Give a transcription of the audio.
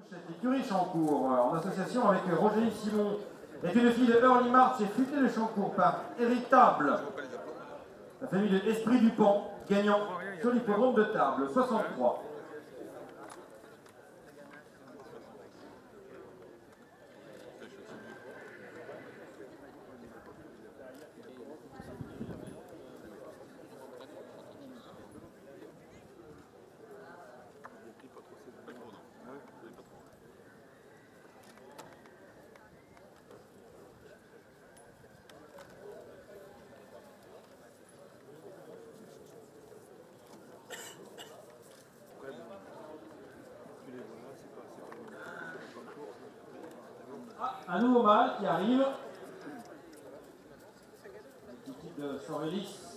Cette écurie Chancourt, en association avec Roger Simon, est une fille de Early March et Futé de Chancourt par Héritable. La famille de Esprit Dupont, gagnant sur l'hippodrome de Tarbes, 63. Un nouveau mâle qui arrive. L'équipe de Sorellis.